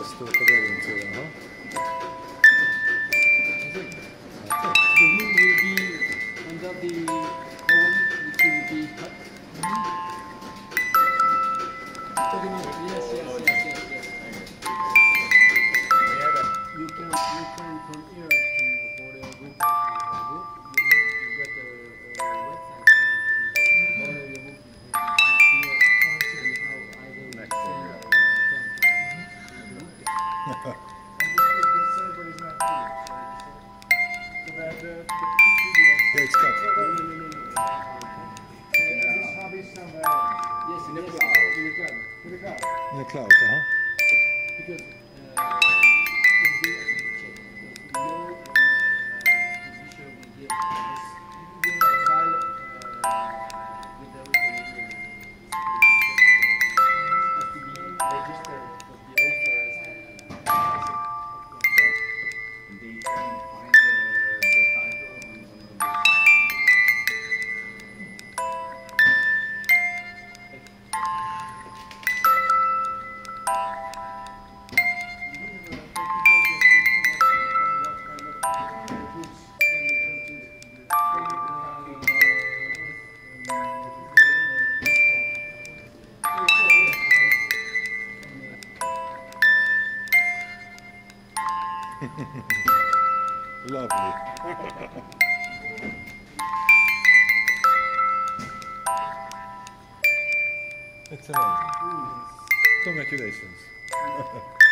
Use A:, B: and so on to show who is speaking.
A: ragasztók a gerincére, ha?
B: The wood will be under the oven, which will be cut. Yes. You can from here to for the wood. You get the wet side. Border your wood here. I will
A: Yeah, it's cut.
B: Yes, in the cloud.
A: In the cloud, huh?
B: Because
A: Lovely. It's amazing. Congratulations.